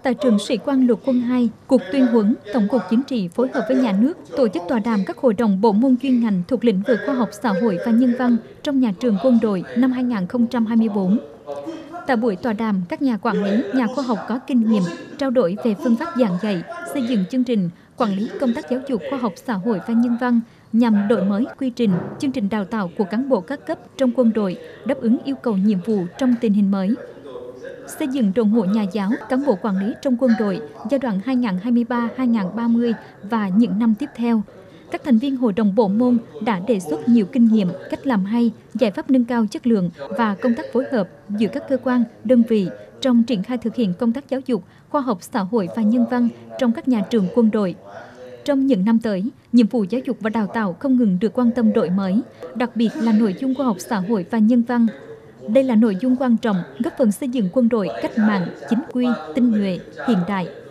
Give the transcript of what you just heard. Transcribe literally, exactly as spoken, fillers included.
Tại trường Sĩ quan Lục quân hai, Cục Tuyên huấn, Tổng cục Chính trị phối hợp với nhà nước tổ chức tọa đàm các hội đồng bộ môn chuyên ngành thuộc lĩnh vực khoa học xã hội và nhân văn trong nhà trường quân đội năm hai nghìn không trăm hai mươi tư. Tại buổi tọa đàm, các nhà quản lý, nhà khoa học có kinh nghiệm trao đổi về phương pháp giảng dạy, xây dựng chương trình, quản lý công tác giáo dục khoa học xã hội và nhân văn nhằm đổi mới quy trình, chương trình đào tạo của cán bộ các cấp trong quân đội đáp ứng yêu cầu nhiệm vụ trong tình hình mới. Xây dựng đội ngũ nhà giáo, cán bộ quản lý trong quân đội giai đoạn hai nghìn không trăm hai mươi ba đến hai nghìn không trăm ba mươi và những năm tiếp theo. Các thành viên hội đồng bộ môn đã đề xuất nhiều kinh nghiệm, cách làm hay, giải pháp nâng cao chất lượng và công tác phối hợp giữa các cơ quan, đơn vị trong triển khai thực hiện công tác giáo dục, khoa học xã hội và nhân văn trong các nhà trường quân đội. Trong những năm tới, nhiệm vụ giáo dục và đào tạo không ngừng được quan tâm đổi mới, đặc biệt là nội dung khoa học xã hội và nhân văn. Đây là nội dung quan trọng góp phần xây dựng quân đội cách mạng, chính quy, tinh nhuệ, hiện đại,